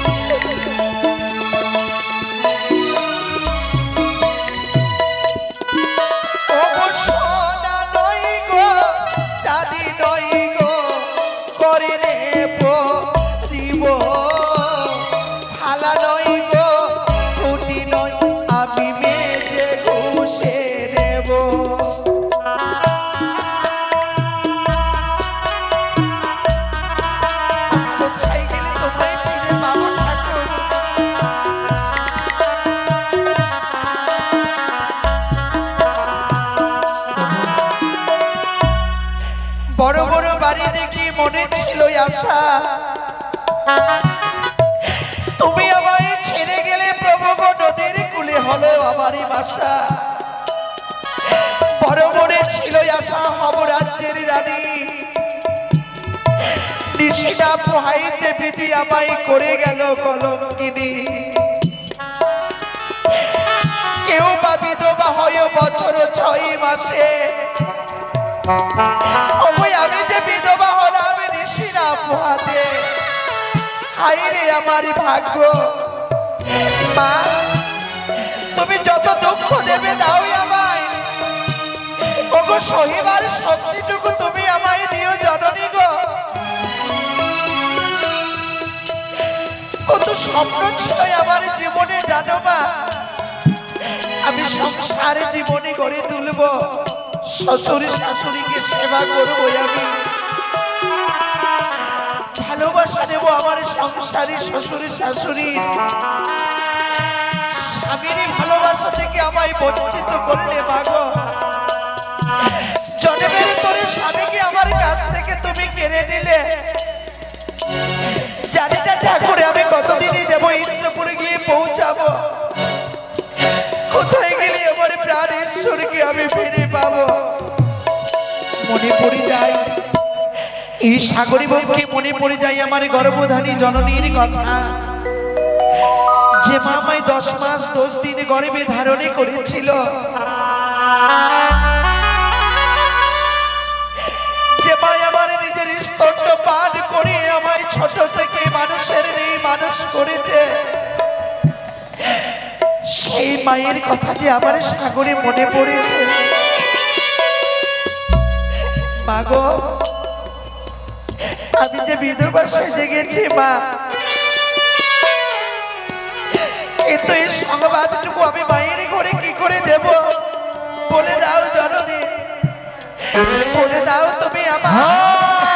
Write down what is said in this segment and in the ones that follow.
বড় বড় বাড়ি দেখি মনে ছিল আশা, তুমি আমায় ছেড়ে গেলে প্রভু গো নদীর কূলে হলো আমারই বাসা। বড় মনে ছিল আশা হব রাজ্যের রানী, নিশিনা পোহাইতে বিধি আমায় করে গেল কলঙ্কিনী। কেউ বা বিধবা হয় বছর 6 মাসে, আমি যে বিধবা হলাম নিশিনা পোহাতে। হায় রে আমার ভাগ্য। মা তুমি যত দুঃখ দেবে দাও আমায়, ওগো সহিবার শক্তিটুকু তুমি আমায় দিও জননী গো। কত স্বপ্ন ছিল আমার জীবনে জানো মা, আমি সংসারে জীবনে গড়ে তুলব, শ্বশুর শাশুড়িকে সেবা করবো, আমি ভালোবাসা দেব আমার সংসারী শ্বশুর শাশুড়ি। স্বামীর ভালোবাসা থেকে আমায় বঞ্চিত করলে মাগো, জন্মের তোরে স্বামীকে আমার কাছ থেকে তুমি কেড়ে নিলে। জানি না ঠাকুরে আমি কতদিনই দেব ইন্দ্রপুরে গিয়ে পৌঁছাবো, কোথায় গেলে আমার প্রাণ ঈশ্বরকে আমি ফিরে পাবো। মনে পড়ে যায় এই সাগরী বউকে, মনে পড়ে যায় আমার গর্ভধারী জননীর কথা, যে মা আমায় 10 মাস 10 দিন গর্ভে ধারণে করেছিল, যে মা আমার নিজের স্তন্য পান করে আমায় ছোট থেকে মানুষের নেই মানুষ করেছে। সেই মায়ের কথা যে আমার সাগরে মনে পড়েছে। মাগো আমি যে বিধবা সেজে গেছি মা, কিন্তু এই সংবাদটুকু আমি মায়ের ঘরে কি করে দেব? বলে দাও জননী, বলে দাও তুমি আমার।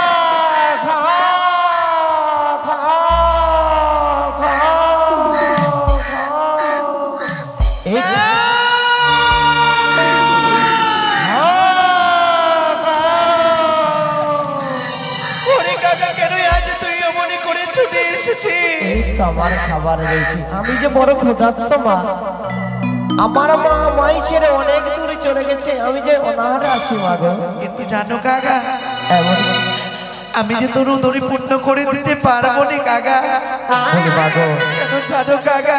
আমার খাবার রয়েছে, আমি যে বড় ক্ষুধার্ত মা, আমার মা মাই ছেড়ে অনেক দূরে চলে গেছে, আমি যে অনাহারে আছি মা গো। কিন্তু জানো কাকা, আমি যে তোর উদরি পূর্ণ করে দিতে পারবো না কাকা। কেন জানো কাকা,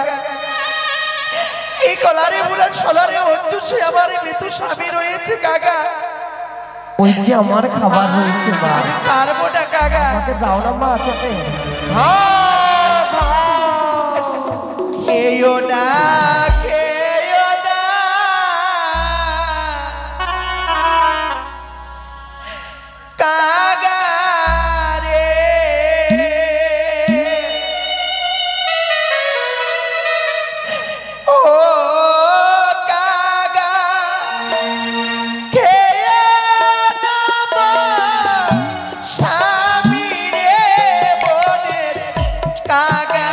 এই কলারে বুড়ার সলারে অঞ্জুসে আমার মৃত্যু স্বামী রয়েছে কাকা। ওই যে আমার খাবার রয়েছে মা, পারবো না কাকা। আমাকে দাও না মা, তোকে খেয়েও না খেয়েও না কাকা রে, ও কাকা খেয়েও না স্বামী রে বোনের কাকা।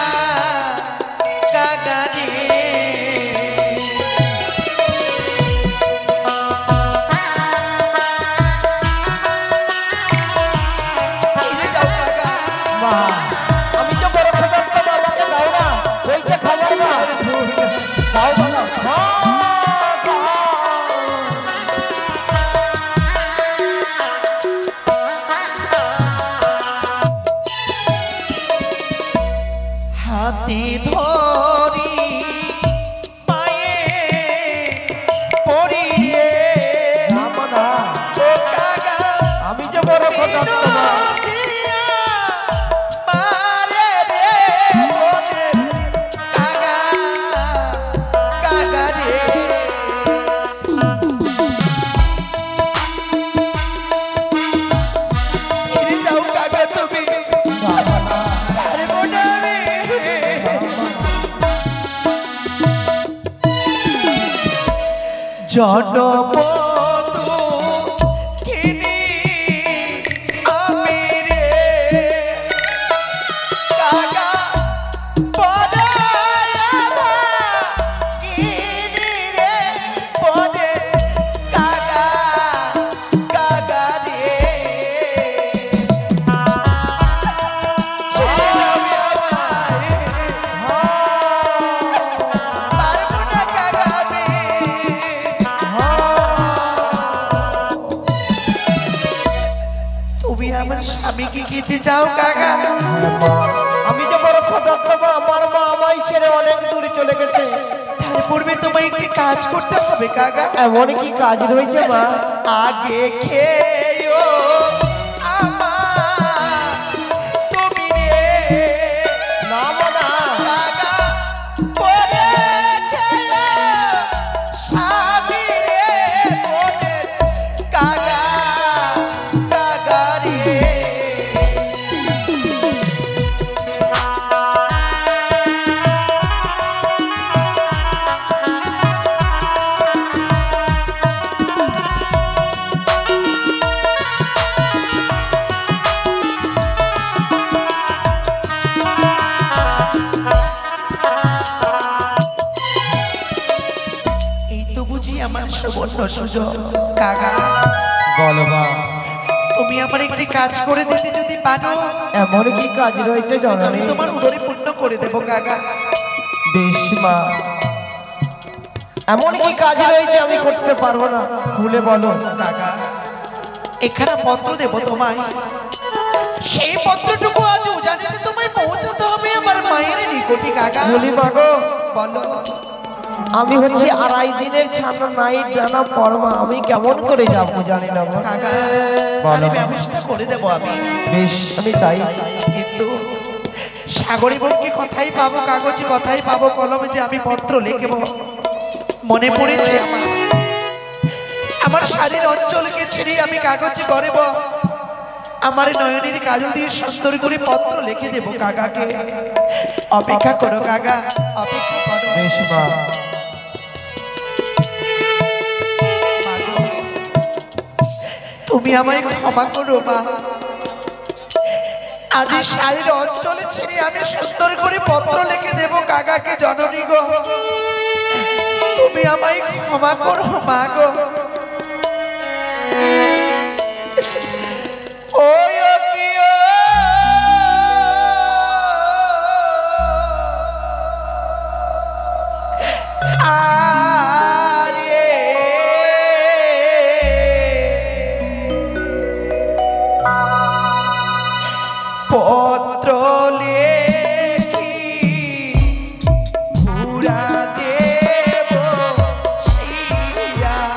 হাতি ধরি পায়ে পড়িয়ে আমি যে বড় মারে রে জনম কিনি আমি রে কাগা পরায়া ভাগিনি রে পরে কাগা কাগা রে স্বামীকে খেতে চাও কাকা? আমি যে বড় ক্ষুধার্ত মা, আমার মা আমায় ছেড়ে অনেক দূরে চলে গেছে। তার পূর্বে তোমায় একটি কাজ করতে হবে কাকা। এমন কি কাজ রয়েছে মা? আগে খেয়েও আমার তুমি রে না মা না কাকা পরে খেয়েও স্বামী রে বলে কাকা কাকা রে সুবর্ণ সুযোগ কাকা। বলো মা, তুমি আমার একটি কাজ করে দিতে যদি পারো। এমন কি কাজ রয়েছে আমি জননী? তোমার উদরে পূর্ণ করে দেবো কাকা। বেশ মা, এমন কি কাজ রয়েছে আমি করতে পারবো না? খুলে বলো কাকা। এখানে পত্র দেব তোমায়, সেই পত্রটুকু আজ উজানিতে তোমায় পৌঁছাতে হবে আমার মায়ের নিকটে কাকা। বলি মাগো, বলো। আমি হচ্ছে 2.5 দিনের ছানা নাইট ডানা পরমা, আমি কেমন করে যাবো জানি না মা। কাকা বলো। ব্যবস্থা করে দেবো আমি। বেশ, আমি তাই। কিন্তু সাগরী বউকে কথাই পাবো, কাগজে কথাই পাবো, কলমে যে আমি পত্র লিখব। মনে পড়েছে আমার শাড়ির অঞ্চলকে ছেড়ে আমি কাগজে করব, আমার নয়নের কাজল দিয়ে সুন্দর করে পত্র লিখে দেবো কাকাকে। অপেক্ষা করো কাকা, অপেক্ষা করো। বেশ মা। তুমি আমায় ক্ষমা করো মা। আজ এই শাড়ির অঞ্চলে ছেড়ে আমি সুন্দর করে পত্র লিখে দেব কাকাকে। জননী গো, তুমি আমায় ক্ষমা করো মা গো। পত্র লেখি পুরা দেব শিয়া।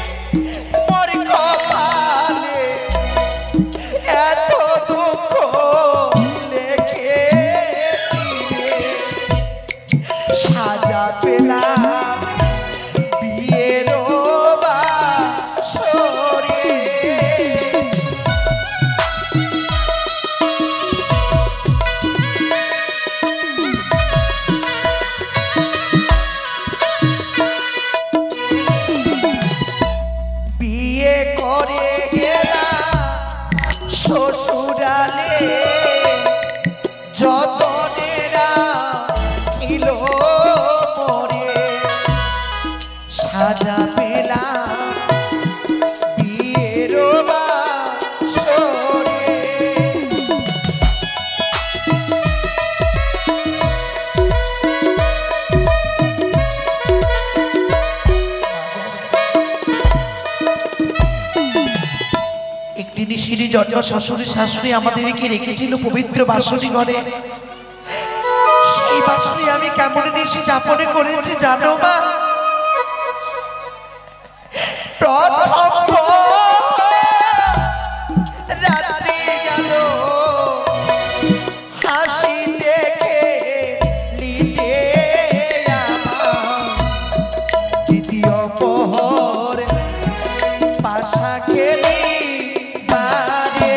এত দুঃখ ডালে যতনেরা খিল মরে সাজা পেলাম বিয়ের বাসরে। একটি নিশিরি জন্ম শ্বশুরি শাশুড়ি আমাদেরকে রেখেছিল পবিত্র বাসনী ঘরে। সেই বাসনী আমি কেমন নিশি যাপনে করেছি জানো মা? প্রথম রাত্রি গেল হাসি দেখে লিতে আমার, দ্বিতীয় প্রহর পাশা খেলি বারে।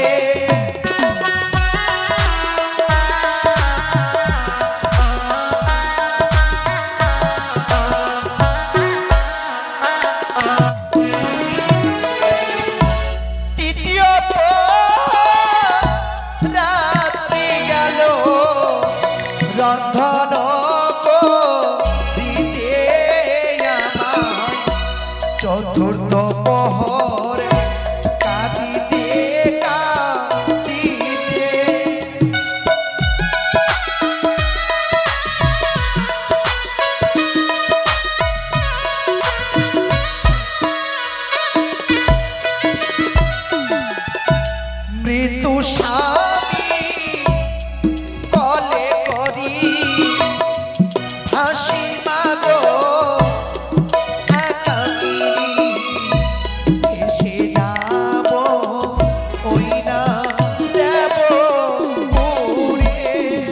তৃতীয় রাত্রি গেল রন্ধন করিতে আমার, চতুর্থ প্রহর কাঁদিতে কাঁদিতে। মৃত্যু স্বামী কলে করি হাসি মাগো একাকী, এসে যাব ওই না দেব ঘুরে।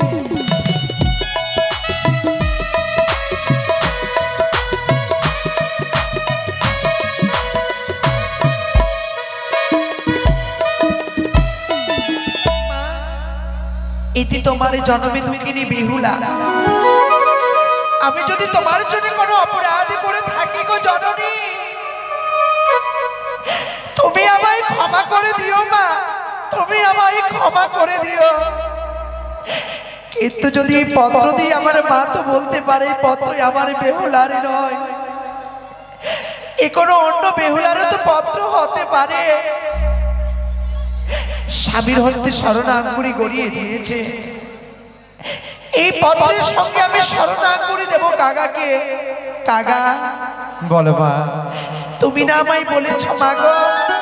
ইতি তোমার জন্মে দুঃখিনী বিহুলা, আমি যদি তোমার জন্য কোনো অপরাধ করে থাকি গো জননী, তুমি আমায় ক্ষমা করে দিও মা, তুমি আমায় ক্ষমা করে দিও। কিন্তু যদি এই পত্র দিয়ে আমার মা তো বলতে পারে এই পত্র আমার বেহুলার নয়, এ কোনো অন্য বেহুলারও তো পত্র হতে পারে। স্বামীর হস্তে শরণাঙ্গুরি গড়িয়ে দিয়েছে, এই পত্রের সঙ্গে আমি শরণাঙ্গুরি দেব কাগাকে। কাগা বলো মা। তুমি না আমায় বলেছ মা গো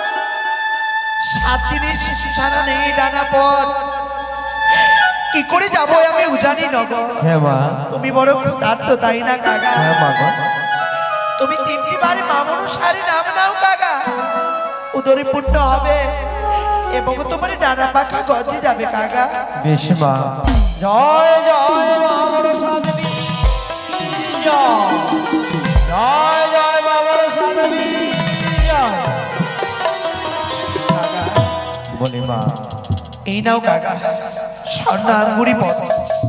7 দিনের শিশু ছাড়া নেই ডানা পর, কি করে যাবো আমি উজানি নগর। হ্যাঁ মা। তুমি বড় ক্ষুধার্ত তাই না কাগা? হ্যাঁ মা গো। তুমি 3টি বারে মামনু সারি নাম নাও কাগা, উদরে পূর্ণ হবে এবং তোমার ডানা পাখা গজে যাবে কাগা। বেশ মা। জয় জয় মা মনসা দেবী জয়, জয় জয় মা মনসা দেবী জয়। বলি মা। এই নাও কাগা স্বর্ণাঙ্গুরি পত্র।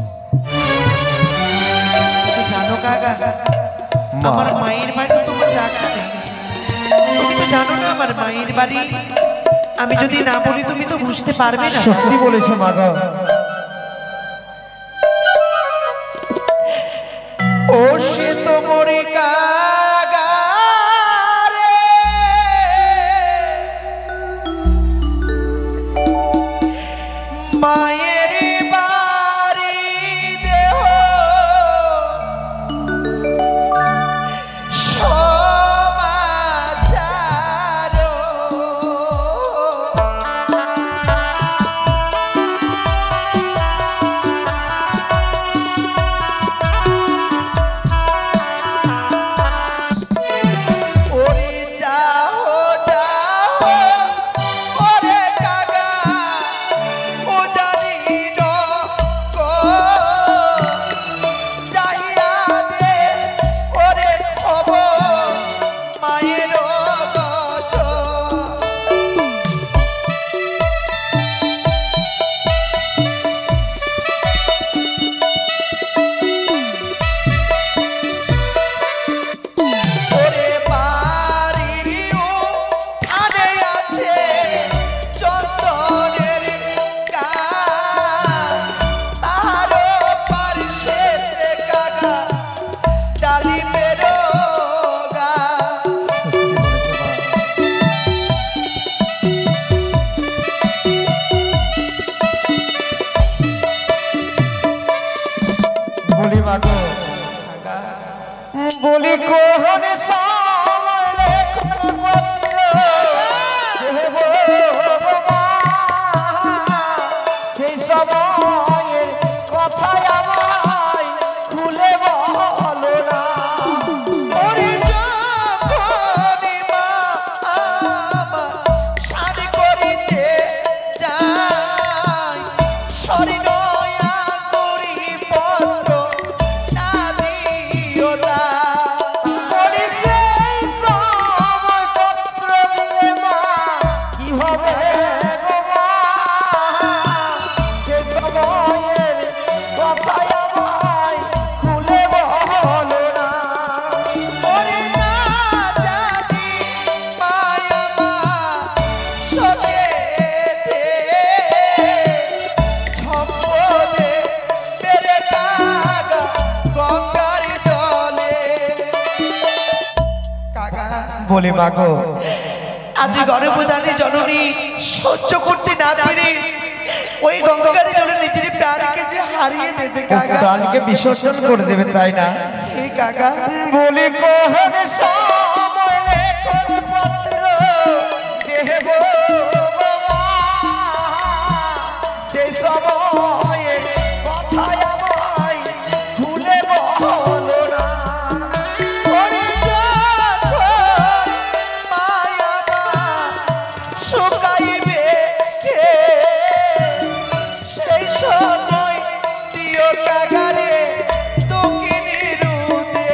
তো জানো কাগা আমার মায়ের বাড়ি তোমার দেখা নেই, তুমি তো জানো না আমার মায়ের বাড়ি। আমি যদি না বলি তুমি তো বুঝতে পারবে না। সত্যি বলেছো মা গো। ও সে তো মরে কাগা রে, মায়ের বাড়ি দেহ সমাচার। জানি বলি কোন সময় লেখন পত্র দেব মা, সেই সময়ের কথা আমায় খুলে বলো না। ওরে যখনই মা আমার শাড়ি করিতে যায়, সরিনয়া করি পত্র না দিও দা। বলি সেই সময় পত্র দিলে মা কি হবে গো মা, সে সময়ের কথা আমায় খুলে বলো না। ওরে না জানি মায়া মা সবেতে ঝম্পদে মেরে কাগা গঙ্গার জলে। কাকা বলি মাগো আজ গর্ভধারী জননী সহ্য করতে না পেরে ওই গঙ্গার জলে নিজের প্রাণকে যে হারিয়ে দেবে কাকা। প্রাণকে বিসর্জন করে দেবে তাই না? হে কাকা বলি কোন সময় লেখন পত্র দেব মা, সেই সময়ে কথা আমায় খুলে বলো না। ওরে যখন মায়া মা শুকাইবে কে, সেই সময় দিও কাগারে দক্ষিণী রুদে।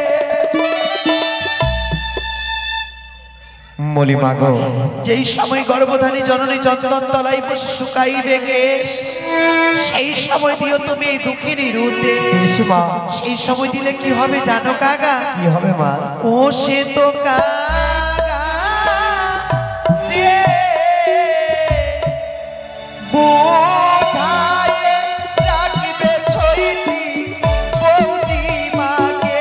বলি মাগো যেই সময় গর্ভধারী জননী চন্দন তলায় বসে শুকাইবে কেশ, সেই সময় দিও তুমি এই দুঃখিনী রুদে। মা সেই সময় দিলে কি হবে জানো কাকা? কি হবে মা? ও সে তো কাগা রে বোঝায় রাখবে ছয়টি বৌদি মাকে।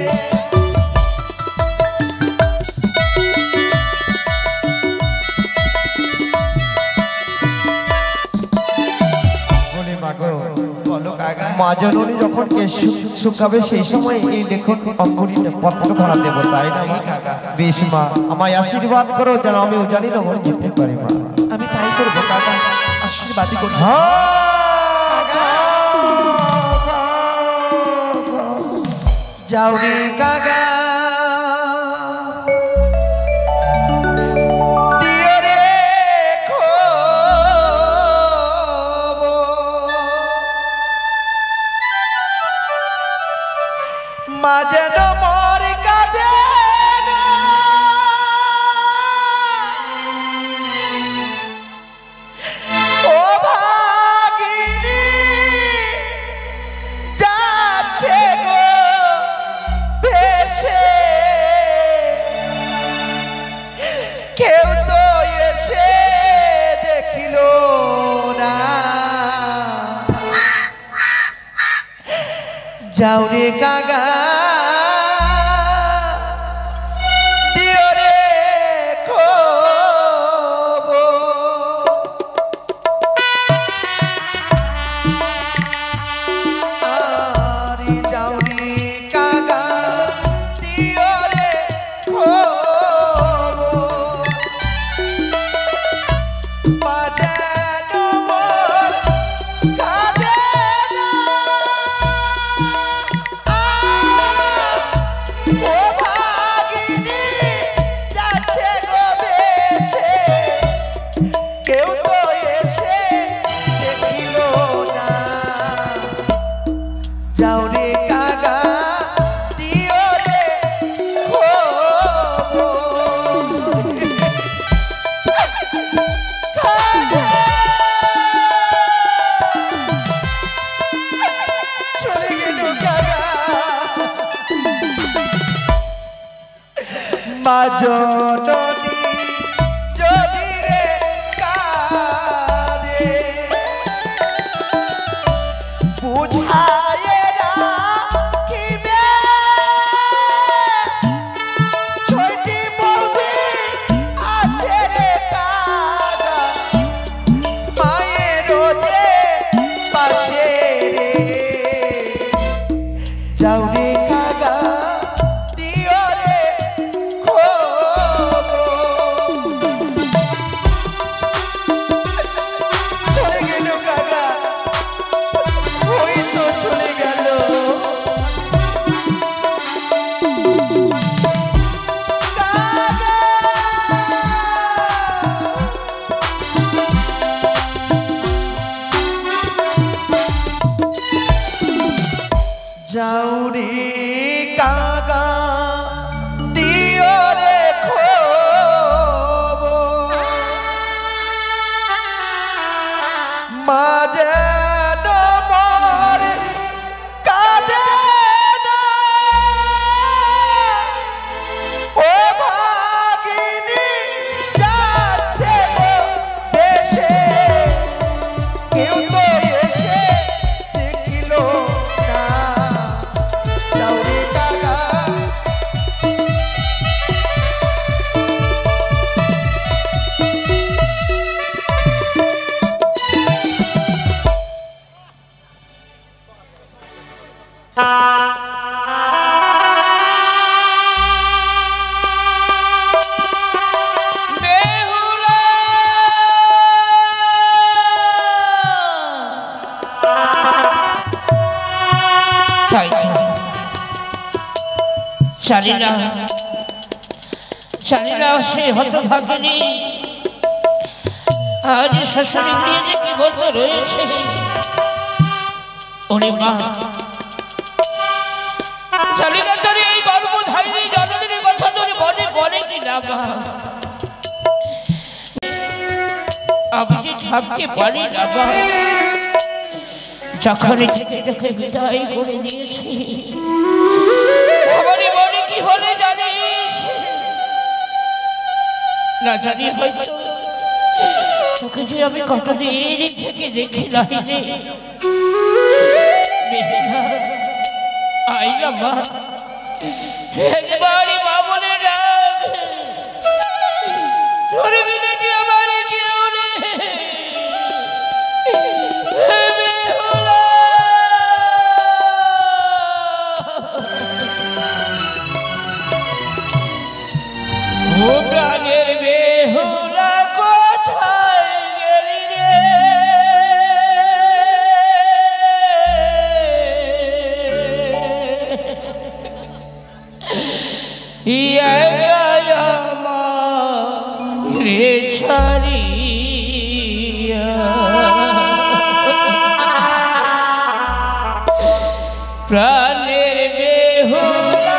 বলি মাগো বলো কাকা মা জননী যখন কেশ শুকাবে সেই সময় এই লেখন অঙ্গুরি পত্রখানা দেবো তাই না মা? কাকা বেশ মা আমায় আশীর্বাদ করো যেন আমিও জানি না ওর যেতে পারি মা। আমি তাই করবো কাকা, আশীর্বাদই করবো। যাও রে কাকা দিও রে খবর, মা যেন মর কাঁদে না, ও ভাগিনী যাচ্ছে গো ভেসে, কেউ তো এসে দেখিল না। যাও রে কাকা দিও রে খবর। আরে যাও রে কাকা দিও রে খবর, বাজানো মোর কাঁদে না, ও ভাগিনী যাচ্ছে গো ভেসে, কেউ তো এসে দেখিল না। যাও রে কাকা দিও রে খবর। কাকা চলে গেল কাকা, মা জননী যদি রে কাঁদে বুঝায় রাখিবে ছয়টি বৌদি আছে রে কাকা, মায়ের যে পাশে রে। যাও রে কাকা দিও जाऊरी कागा दियो रे खोबो माजे नमर कादे ना ओ भागिनी जाच्छे गो देशे केउ तो एसे देखिलो ना जाऊरी कागा শালীনা শালীনা সে হতভাগিনী আজ শ্বশুরে গিয়ে যে কি বলতে রয়েছে ওরে মা শালীনা তোর এই গর্ভধারিণী জননীর কথা তোর মনে পড়ে কি না মা আমি যে থাকতে পারি না মা যখনই থেকে তোকে বিদায় করে দিয়েছি আমারই মনে কি হলে জানিস না জানি হয়তো তোকে যে আমি কতদিন থেকে দেখি নাই রে আইলা মা একবারই মা বলে ডাক তোর বিনে কি আমার কেউ নেই ও প্রাণের বেহুলা কোথায় গেলি রে রে ছাড়িয়া প্রাণের বেহুলা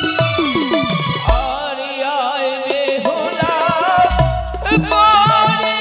Glory!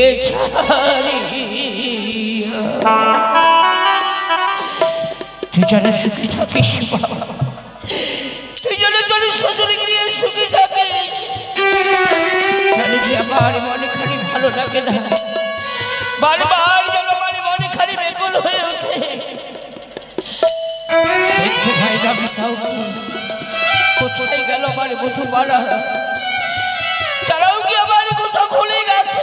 তুই যেন সুখী থাকিস বাবা, তুই যেন তোর শ্বশুর গিয়ে সুখী থাকিস। কেন যে আমার মনে খালি ভালো লাগে না, বারবার যেন আমার মনে খালি বেকুল হয়ে ওঠে। দেখতে ভাই আমি কাউকে, কোথায় গেল আমার বধূ মারা, তারাও কি আমার কথা ভুলে গেছে?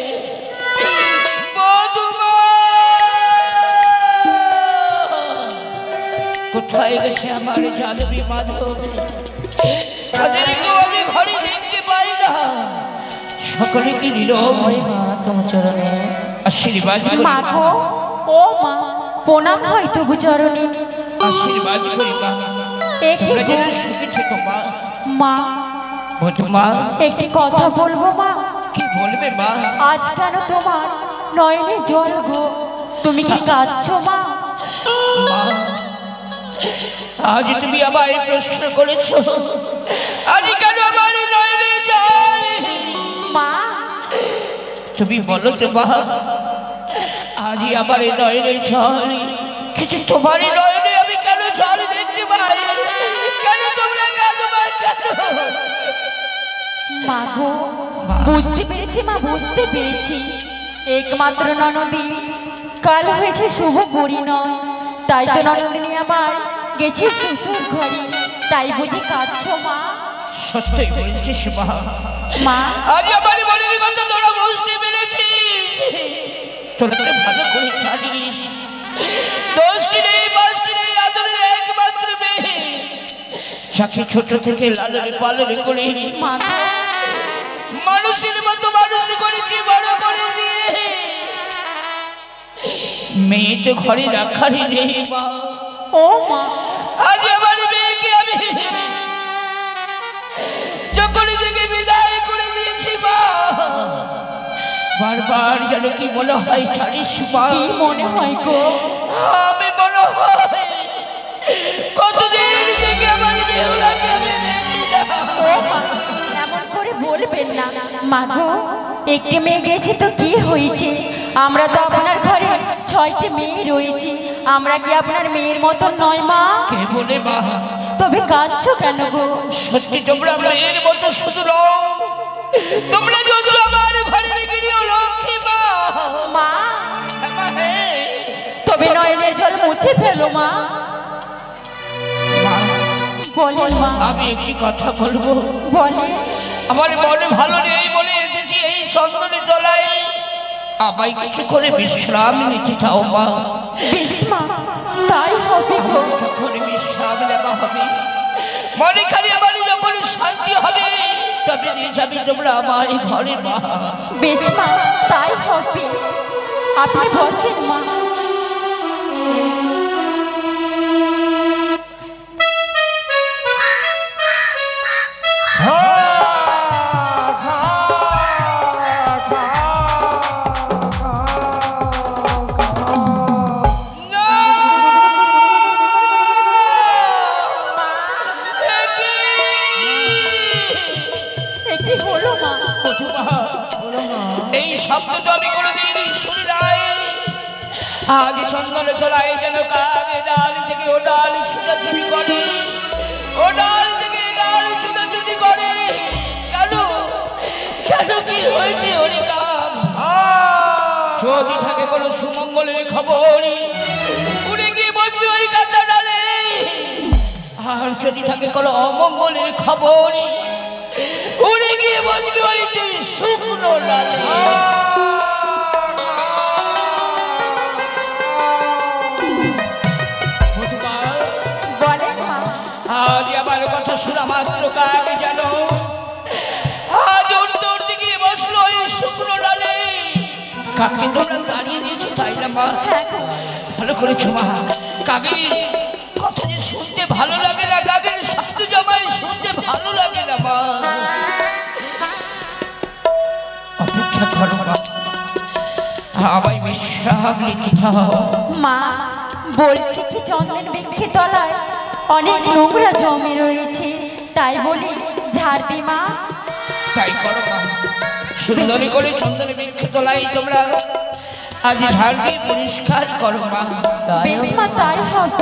কোথায় গেছে আমার যাদবী মাধব? তাদেরকেও আমি ঘরে দেখতে পাই না। সকলে কি নীরব তোমার চরণে আশীর্বাদ মা গো, ও মা, প্রণাম হয় তবু চরণে আশীর্বাদ করি মা। একটি সুখী থেকো মা। মা, মা একটি কথা বলবো মা। কি বলবে মা? আজ কেন তোমার নয়নে জল গো, তুমি কি কাঁদছো মা? মা, আজ তুমি আমায় প্রশ্ন করেছো, আজ কেন আমার নয়নে জল? মা, তুমি বলো তো মা, আজই আমার নয়নে জল, কিন্তু তোমার নয়নে আমি কেন জল দেখতে পাই? কেন তোমরা কাঁদো মা, কেন? মা গো, বুঝতে পেরেছি মা, বুঝতে পেরেছি। একমাত্র ননদী কাল হয়েছে শুভ পরিণয়, তাই তো ননদিনী আমার গেছে শ্বশুর ঘরে, তাই বুঝি কাঁদছো মা? সত্যই বলছিস মা। মা, আজ আমার মনের কথা তোরা বুঝতে পেরেছিস, তোরা তো ভালো করে জানিস দোষটি নেই, বাসটি নেই আদরের একমাত্র মেয়ে, যাকে ছোট থেকে লালনে পালনে করে মা গো, মানুষের মতো মানুষ করেছি, বড় করে দিয়ে মেয়ে তো ঘরে রাখারই নেই মা। ও মা, আজ আমার মেয়েকে আমি যখন থেকে বিদায় করে দিয়েছি মা, বারবার যেন কি মনে হয় জানিস মা? কি মনে হয় গো? আমি মনে হয় কতদিন থেকে আমার বেহুলাকে আমি দেখি না। ও মা, এমন করে বলবেন না মা গো। একটি মেয়ে গেছে তো কি হয়েছে? আমরা তো আপনার ঘরে 6টি মেয়ে রয়েছে, আমরা কি আপনার মেয়ের মতো নয় মা? কে বলে মা? তবে কাঁদছো কেন গো? সত্যি তোমরা মেয়ের মতো শুধু নও, তোমরা যদি আমার ঘরের গিরিও লক্ষ্মী মা। মা, তবে নয়নের জল মুছে ফেলো মা। বলেন মা। আমি একটি কথা বলবো। বলে। আমার মনে ভালো নেই বলে এসেছি এই চন্দনের তলায়, আমায় কিছু করে বিশ্রাম নিতে চাও মা? বিস্মা, তাই হবে গো। যখন বিশ্রাম নেওয়া হবে, মনে খালি আমার যখন শান্তি হবে, তবে নিয়ে যাবি তোমরা আমায় ঘরে মা। বিস্মা, তাই হবে। আপনি বসেন মা। এই শব্দ তো আমি কোনোদিন শুনি নাই। আজ চন্দনের তলায় যেন কাকে ডাল থেকে ও ডাল ছুটাছুটি করে, ও ডাল থেকে ডাল ছুটাছুটি করে। কেন কেন কি হয়েছে ওরে কাম? যদি থাকে কোনো সুমঙ্গলের খবর, উড়ে গিয়ে বসবি ওই কাঁচা ডালে। আর যদি থাকে কোনো অমঙ্গলের খবর, উড়ে গিয়ে বসবি ওই শুকনো ডালে। আজ আমার কথা শোনা মাত্র কাকে যেন আজ উড়তে উড়তে গিয়ে বসলো ওই শুকনো ডালে। কাকে তোমরা দাঁড়িয়ে দিয়েছো তাই না মা? ভালো করেছো মা। কাকে কথা যে শুনতে ভালো লাগে না, কাকের শব্দ জমায় শুনতে ভালো লাগে না মা। অপেক্ষা করো মা, আমায় বিশ্রাম নিতে দাও। মা বলছি কি চন্দন বৃক্ষে তলায় অনেক নোংরা জমে রয়েছে, তাই বলি ঝাড় দি মা। তাই করো মা, সুন্দরী করে চন্দনে বৃক্ষ তোলাই তোমরা আজ ঝাড় দিয়ে পরিষ্কার করো মা। বেশ মা, তাই হবে।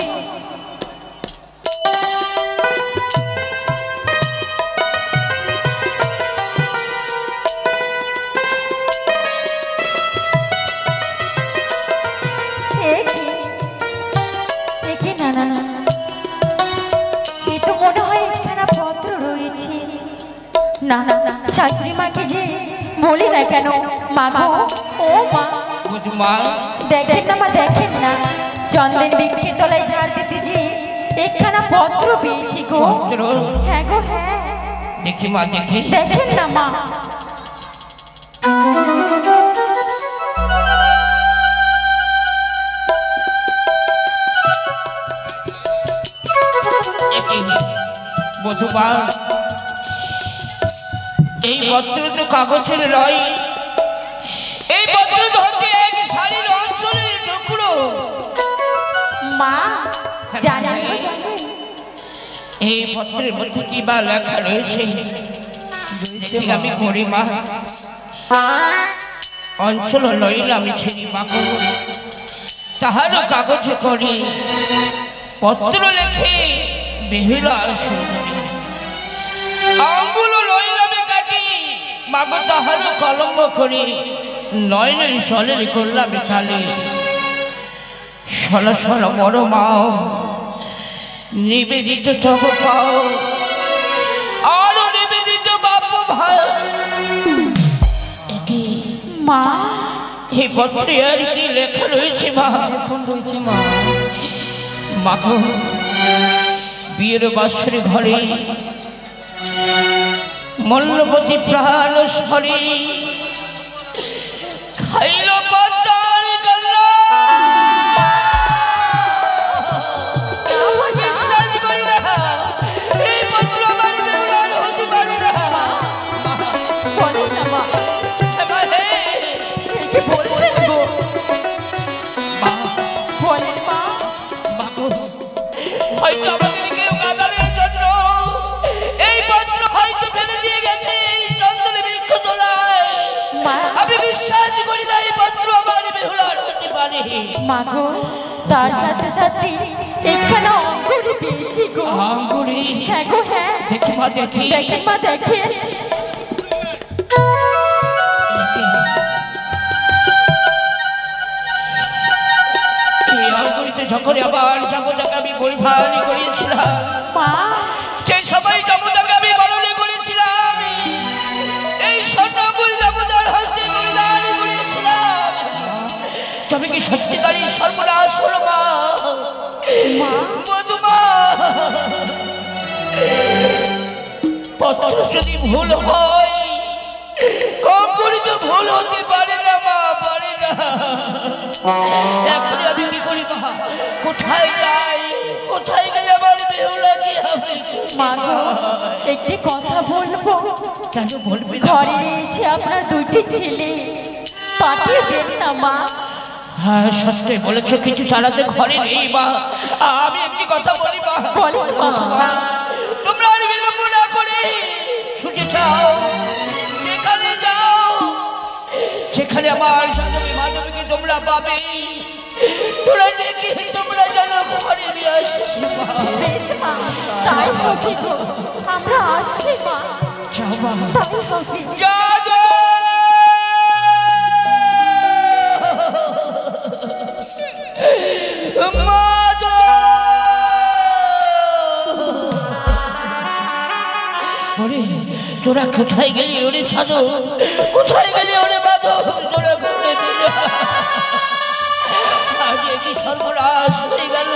না না না, এ তো মনে হয় একখানা পত্র রয়েছে। না না না, শাশুড়ি মাকে যে বলি না কেন। মা গো, ও মা, মা দেখেন না মা, দেখেন না, চন্দন বৃক্ষের তলায় ঝাড় দিতে যে একখানা পত্র পেয়েছি গো। হ্যাঁ গো, হ্যাঁ। দেখি মা, দেখি। দেখেন না মা। বধুমা, এই পত্র তো কাগজের নয়, এই পত্র ধরতে এক শাড়ির অঞ্চলের টুকরো। মা জানেন গো, জানেন এই পত্রের মধ্যে কি বা লেখা রয়েছে? দেখি আমি পড়ি মা। অঞ্চল লইল আমি ছিড়ি বাকল, তাহারও কাগজে করি পত্র লেখে বেহুলা সুন্দরী। আঙ্গুল লইল আমি কাটি, মাগো তাহারও কলম করি, নয়নের জলের করলাম খালি। সল সল বড় মাও নিবেদিত তব পাও, আরো নিবেদিত বাপ ভাই। মা, এই পত্রে আর কি লেখা রয়েছে মা? এখন রয়েছে মা, মাগো বিয়ের বাসরে ঘরে মল্লবতী প্রাণ স্বরে খাইল পাতার গলা। বিশ্বাস করি না এই পত্র আমার বেহুলার হতে পারে না। বলেন না মা, কি বলছেন গো? বলেন মা। হয়তো আমাদের কেউ কাদানের জন্য এই পত্র হয়তো ফেলে দিয়ে গেছে এই চন্দনে বৃক্ষ তোলায়। আমি বিশ্বাস করি না এই পত্র আমার বেহুলার হতে পারে। মা গো, তার সাথে সাথে একখানা অঙ্গুরি পেয়েছি গো। আঙ্গুরি? হ্যাঁ গো, হ্যাঁ। দেখি মা, দেখি। দেখেন মা, দেখেন। এই আঙ্গুরিতে যখন আবার জগৎটাকে আমি পরিধানী করিয়েছিলাম, মা, সেই সময় জগৎটাকে আমি বরণে করেছিলাম, এই স্বর্ণ আঙ্গুরি জগৎটার হস্তে পরিধানী করিয়েছিলাম। তবে কি সত্যিকারই সর্বনাশ হলো মা? মধুমা, পত্র যদি ভুল হয় অঙ্গুরি তো ভুল হতে পারে না মা, পারে না। এখন আমি কি করি মা? কোথায় যাই? কোথায় গেলে আমার বেহুলা কি হবে? মা গো, একটি কথা বলবো? কেন বলবি না? ঘরে রয়েছে আপনার দুটি ছেলে, পাঠিয়ে দেন না মা। হ্যাঁ, সত্যি বলেছ, কিছু তারাতে ঘরে নেই মা। আমি একটি কথা বলি মা। বলেন মা। তোমরা আর বিলম্ব না করে ছুটে যাও, যেখানে যাও সেখানে আমার সাধবী মাধবীকে তোমরা পাবে। তোরা দেখি তোমরা যেন ঘরে নিয়ে আসিস মা। বেশ মা, তাই হবে গো। আমরা আসছি মা। যাও মা, তাই হবে। যা যা। ওরে তোরা কোথায় গেলি? ওরে সাজো, কোথায় গেলি? ওরে বাঁধো, তোরা ঘুরে ফিরে। আজ কি সর্বনাশ হয়ে গেল।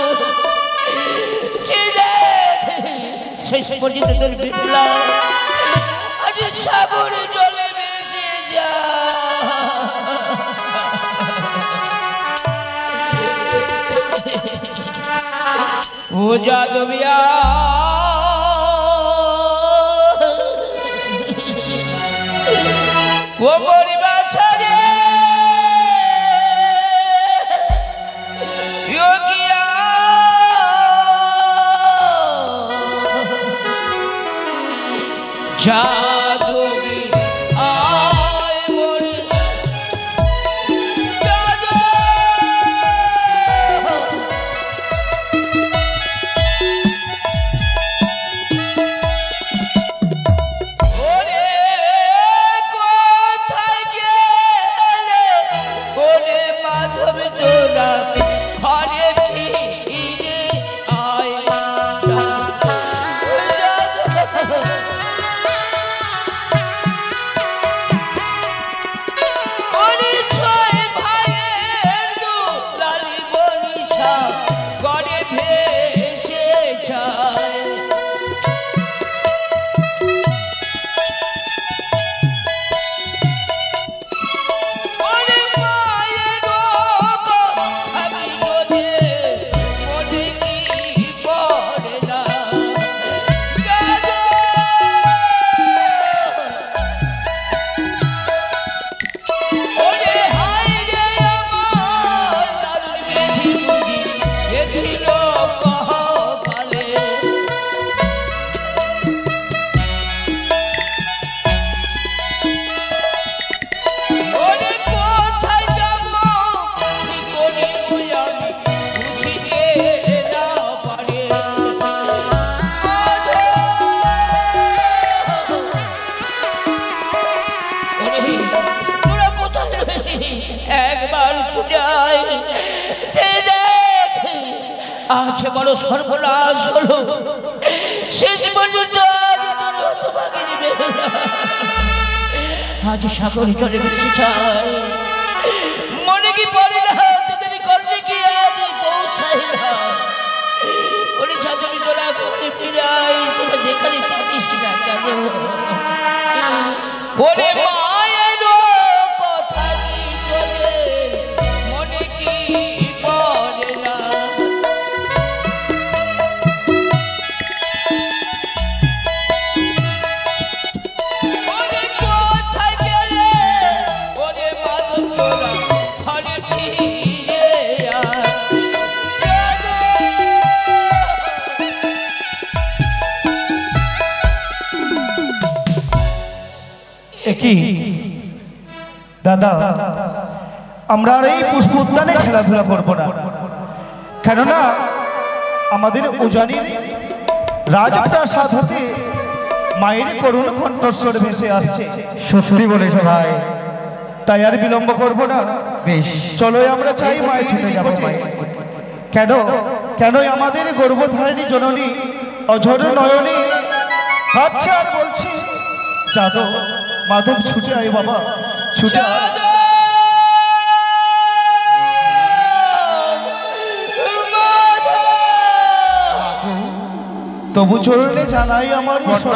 শেষ পর্যন্ত তোর বিপুলা আজ সাগরে জলে ভেসে যা। ও যাদবিয়া, ও মরিবা ছাড়ে যোগিয়া, যাদবি আয় আজ বড় সর্বনাশ হলো শেষ পর্যন্ত আজ সাগরে চলে বেশি চাই মনে কি পড়ে না তোদের করলে কি আজ পৌঁছাই না ওরে ছাত্রী তোরা ঘরে ফিরাই তোরা যেখানে থাকিস না কেন ওরে মায়ের কথা কি তোদের মনে কি পড়ে না ওরে কোথায় গেলে ওরে মাদক তোরা ঘরে ফিরে আয় কি দাদা আমরা আর এই পুষ্প উদ্যানে খেলাধুলা করবো না কেননা আমাদের উজানির রাজপ্রাসাদ হতে মায়ের করুণ কণ্ঠস্বর ভেসে আসছে। সত্যি বলেছ ভাই, তাই আর বিলম্ব করবো না, বেশ চলো আমরা চাই মায়ের নিকটে। কেন কেন আমাদের গর্ভধারিণী জননী অঝর নয়নী কাছে আর বলছি যাদব মাধব ছুটে আয় বাবা ছুটে আয়। তবু চরণে জানাই আমার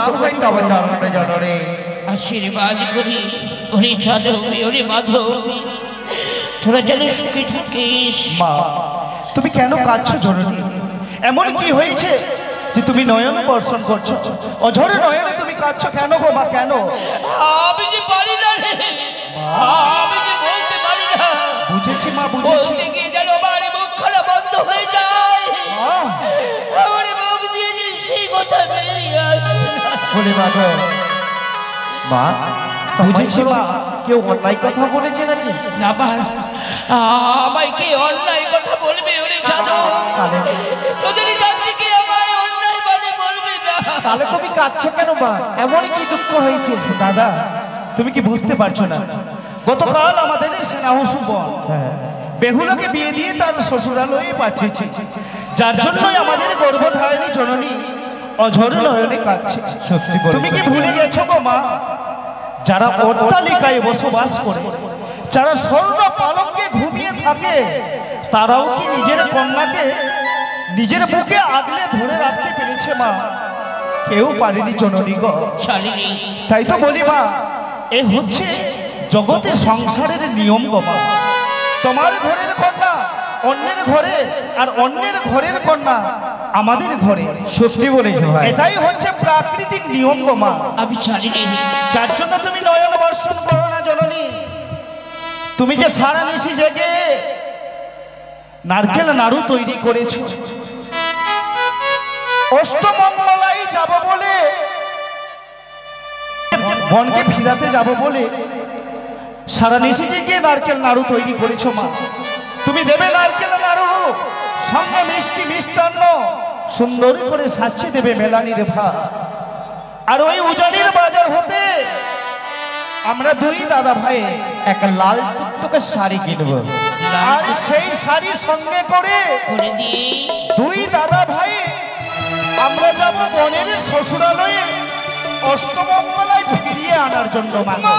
আশীর্বাদ করি ওরে যাদব ওরে মাধব তোরা যেন সুখে থাকিস। মা তুমি কেন কাঁদছো জননী? এমন কি হয়েছে যে তুমি নয়ন বর্ষণ করছো? অঝরে নয়নে তুমি কাঁদছো কেন গো মা কেন? আমি যে পারি না রে, আমি যে বলতে পারি না। বুঝেছি মা বুঝেছি। বলতে গিয়ে যেন আমার মুখখানা বন্ধ হয়ে যায়, আমার মুখ দিয়ে যে সেই কথা বেরিয়ে আসে না। বলে মাগো মা বুঝেছি মা। কেউ অন্যায় কথা বলেছে নাকি? না পার আমায় কি অন্যায় কথা বলবে ওরে যাদব? তোদের যাচ্ছে কি আমায় অন্যায় মানে বলবে না? তাহলে তুমি কাঁদছো কেন মা? এমনই কি দুঃখ হয়েছে? দাদা তুমি কি বুঝতে পারছো না? গতকাল আমাদের সেনাহসুবন বেহুলাকে বিয়ে দিয়ে তার শ্বশুরালয়ে পাঠিয়েছে, যার জন্যই আমাদের গর্ভধারিণী জননী অঝর নয়নে কাঁদছে। তুমি কি ভুলে গেছো গো মা? যারা অট্টালিকায় বসবাস করে, যারা স্বর্ণ পালঙ্কে ঘুমিয়ে থাকে, তারাও কি নিজের কন্যাকে নিজের বুকে আগলে ধরে রাখতে পেরেছে মা? কেউ পারেনি জননী গো। তাই তো বলি মা, এ হচ্ছে জগতের সংসারের নিয়ম গো মা। তোমার ঘরের কন্যা অন্যের ঘরে, আর অন্যের ঘরের কন্যা আমাদের ঘরে। সত্যি বলেছো ভাই, এটাই হচ্ছে প্রাকৃতিক নিয়ম গো মা। আমি জানি না যার জন্য তুমি নয়ন বর্ষণ করো না জননী। তুমি যে সারা নিশি জেগে নারকেল নাড়ু তৈরি করেছো, অষ্টমঙ্গলায় যাব বলে, বনকে ফিরাতে যাব বলে সারা নিশি জেগে নারকেল নাড়ু তৈরি করেছো মা। তুমি দেবে নারকেল নাড়ু, সঙ্গে মিষ্টি মিষ্টান্ন, সুন্দর করে সাজিয়ে দেবে মেলানির ভাত। আর ওই উজানির বাজার হতে আমরা দুই দাদা ভাই একটা লাল টুকটুকে শাড়ি কিনবো, আর সেই শাড়ি সঙ্গে করে দুই দাদা ভাই আমরা যাব বনের শ্বশুরালয়ে অষ্টমঙ্গলায় ফিরিয়ে আনার জন্য।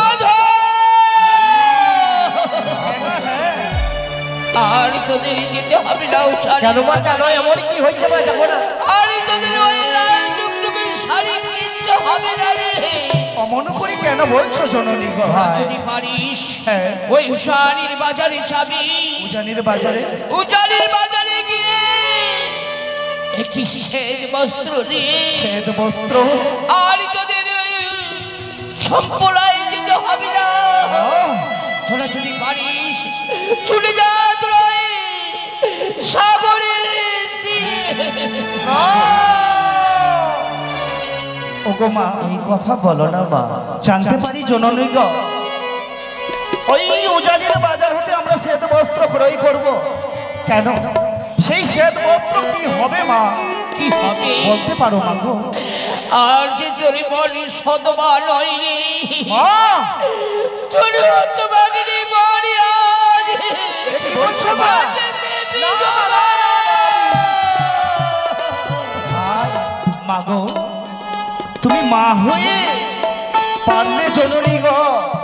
আর তোদের যেতে হবে না। কেন মা কেন? এমন কি হয়েছে মা? যাবো না। আর তোদের ওই লাল টুকটুকে শাড়ি কিনতে হবে না রে। অমন করে কেন বলছো জননী গো? যদি পারিস ওই উজানির বাজারে যাবি। উজানির বাজারে? উজানির বাজারে গিয়ে একটি শ্বেত বস্ত্র নিয়ে, শ্বেত বস্ত্র, আর তোদের ওই সম্পলায় যেতে হবে না। তোরা যদি পারিস চলে যা তোরা সাগরের তীরে। ওগো মা এই কথা বলো না মা। জানতে পারি জননী গো, ওই উজানির বাজার হতে আমরা শ্বেত বস্ত্র ক্রয় করব। কেন? সেই শ্বেত বস্ত্র কি হবে মা? কি হবে বলতে পারো মা গো? আর যে তোর বলি সদবা নয় রে মা, তোর হতভাগিনী বলি আজ কি বলছো মা? মাগো তুমি মা হয়ে পারলে জননী গো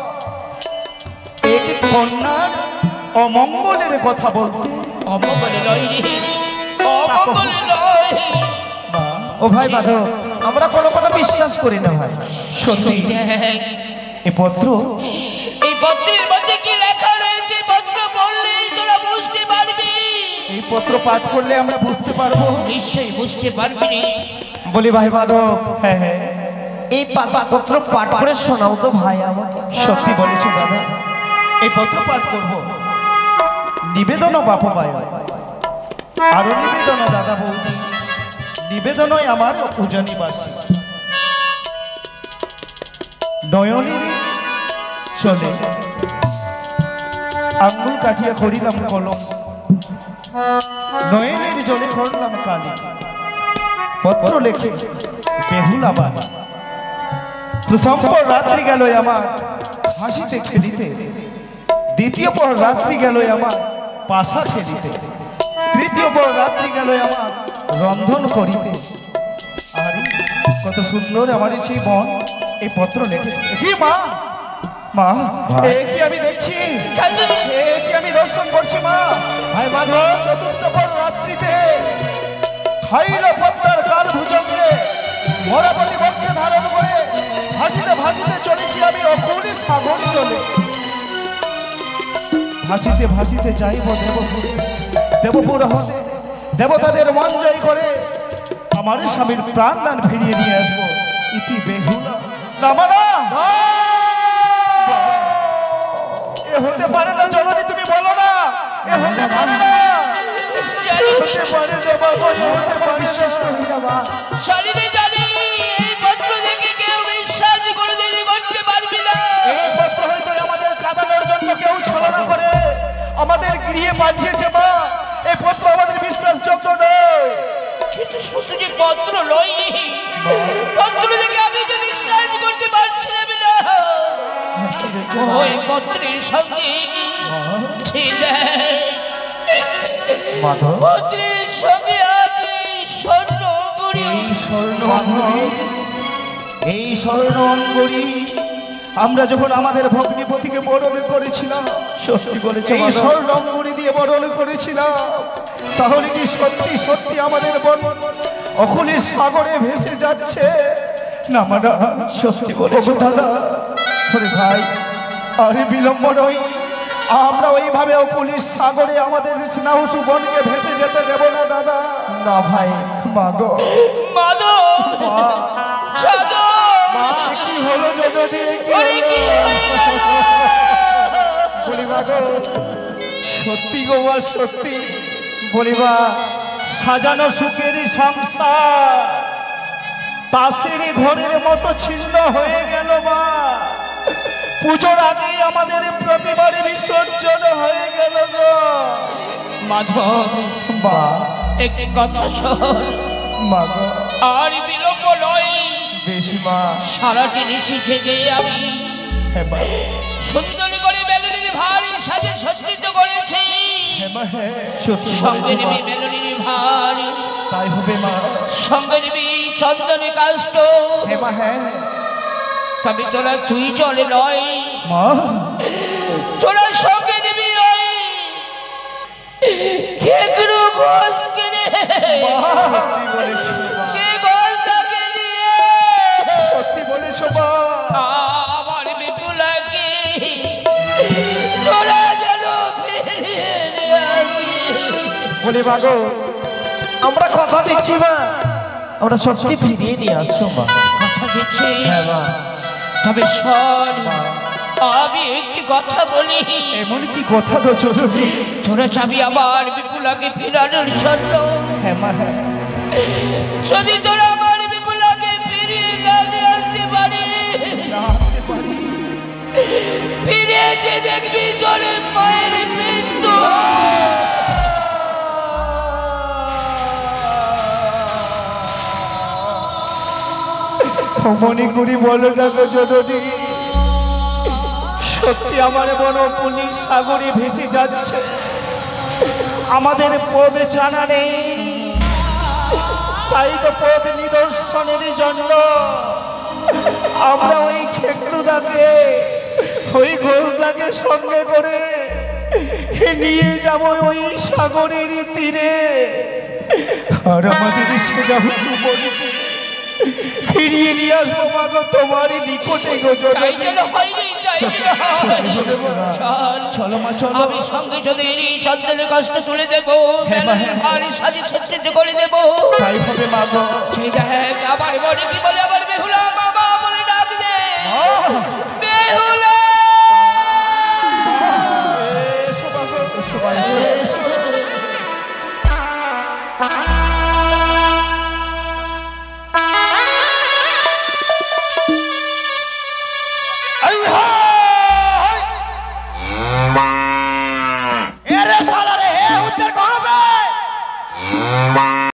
এক কন্যার অমঙ্গলের কথা বলতে। অমঙ্গলে নয় রে, অমঙ্গলে নয়। ও ভাই মাধব, আমরা কোনো কথা বিশ্বাস করি না ভাই। সত্যি এ পত্র, এই পত্রের মধ্যে কি লেখা রয়েছে পত্র পড়লেই তোরা বুঝতে পারবি। এই পত্র পাঠ করলে আমরা বুঝতে পারবো। নিশ্চয়ই বুঝতে পারবি। বলি ভাই মাধব, হ্যাঁ হ্যাঁ এই পত্র পাঠ করে শোনাও তো ভাই আমাকে। সত্যি বলেছো দাদা, এই পত্র পাঠ করব। নিবেদন বাপু ভাই, আরো নিবেদন দাদা বৌদি, নিবেদনই আমার উজানিবাসী নয়নীর চলে আঙ্গুল কাটিয়া করিলাম কলম, নয়নের জলে করলাম কালি, পত্র লেখে বেহুলা বালা। প্রথম পর রাত্রি গেল আমার হাসিতে খেলিতে, দ্বিতীয় পর রাত্রি গেল আমার পাশা খেলিতে, তৃতীয় পর রাত্রি গেল আমার রন্ধন করিতে। আরে কত সুন্দর আমার সেই মন এই পত্র লিখেছে। কি মা, মা এ কি আমি দেখছি, এ কি আমি দর্শন করছি মা। ভাই মাধব, চতুর্থ পর রাত্রিতে খাইল পদ্মার কাল ভুজঙ্গে, মরাপতি বক্ষে ধারণ করে ভাসিতে ভাসিতে চলেছি আমি অকুলি সাগর চলে। ভাসিতে ভাসিতে যাইব দেবপুরে, দেবপুর হতে দেবতাদের মন জয় করে আমার স্বামীর প্রাণদান ফিরিয়ে নিয়ে আসবো। ইতি বেহুলা নামানা, এ হতে পারে না জননী, তুমি বলো না এ হতে পারে না, হতে পারে না বাবা, এ হতে পারে না। শালিনী জানি এই পত্র দেখে কেউ বিশ্বাস কোনোদিন করতে পারবি না। এই পত্র হয়তো আমাদের কাঁদানোর জন্য কেউ ছলনা করে আমাদের গৃহে পাঠিয়েছে মা। এই পত্র আমাদের বিশ্বাসযোগ্য নয়। কিন্তু শুধু যে পত্র লই, পত্র দেখে আমি তো বিশ্বাস করতে পারছি না। ওই পত্রের সঙ্গে মাধব, পত্রের সঙ্গে আছে স্বর্ণ অঙ্গুরি। এই স্বর্ণ অঙ্গুরি, এই স্বর্ণ অঙ্গুরি আমরা যখন আমাদের ভগ্নিপতিকে বরণ করেছিলাম, সত্যি বলেছো এই স্বর্ণ অঙ্গুরি দিয়ে বরণ করেছিলাম, তাহলে কি সত্যি সত্যি আমাদের বন অকুলি সাগরে ভেসে যাচ্ছে না? মানে সত্যি বলেছো দাদা। ওরে ভাই, আরে বিলম্ব নয়, আমরা ওইভাবে অকুলি সাগরে আমাদের স্নাহসু বনকে ভেসে যেতে দেব না দাদা। না ভাই, মাগো মাধব, সাধু, কি হলো জননী, ওরে কি হয়ে গেল? বলি মাগো, সত্যি গো মা সত্যি, বলিবা সাজানো সুখের সংসার তাসের ঘরের মতো ছিন্ন হয়ে গেল মা। পুজোর আগেই আমাদের প্রতিবারে বিসর্জন হয়ে গেল গো মাধব, মা। একটি কথা শোন, মা গো, আর বিলম্ব নয়। বেশি মা, সারাটি নিশি থেকে আমি হ্যাঁ মা, সুন্দরী করে মেলনির ভারী সাজে সজ্জিত করেছি। হ্যাঁ মা, হ্যাঁ সত্যি সঙ্গে নিবি মেলনির ভারী, তাই হবে মা। সঙ্গে নিবি চন্দনে কাষ্ট। হ্যাঁ মা, হ্যাঁ তবে তোরা তুই চলে নয়, মা। তোরা সঙ্গে নিবি ওই খেকরু ঘোষ কিনে, সে ঘোষটাকে নিয়ে সত্যি বলেছো মা। আমার বিপুলাকে তোরা যেন ফিরিয়ে নিয়ে আসিস। বলি মাগো, আমরা কথা দিচ্ছি মা, আমরা সত্যি ফিরিয়ে নিয়ে আসছো মা। কথা দিচ্ছিস? হ্যাঁ মা। তবে শোন, আমি একটি কথা বলি। এমন কি কথা গো জননী? তোরা চাবি আমার বিপুলাকে ফিরানোর জন্য। হ্যাঁ মা, হ্যাঁ যদি তোরা আমার বিপুলাকে ফিরিয়ে না নিয়ে আসতে পারি, ফিরে এসে দেখবি তোর মায়ের মৃত্যু। মনে করি বলো না গো জননী, সত্যি আমার বন পুলিশ সাগরে ভেসে যাচ্ছে, আমাদের পদ জানা নেই, তাই তো পদ নিদর্শন গোলদাকে সঙ্গে করে নিয়ে যাব ওই সাগরের তীরে, আর আমাদের সে যাব সুবর্ণকে ফিরিয়ে নিয়ে আসবো মা গো তোমার নিকটে গো তাই যেন হয়নি, তাই যেন হয়। চলো মা চলো। আমি সঙ্গে যদি চন্দ্রের কষ্ট তুলে দেবো, হ্যাঁ মা, হ্যাঁ। ভারী সাজে সত্যি করে দেবো। তাই হবে মা গো। সেই জায়গায় আমার মনে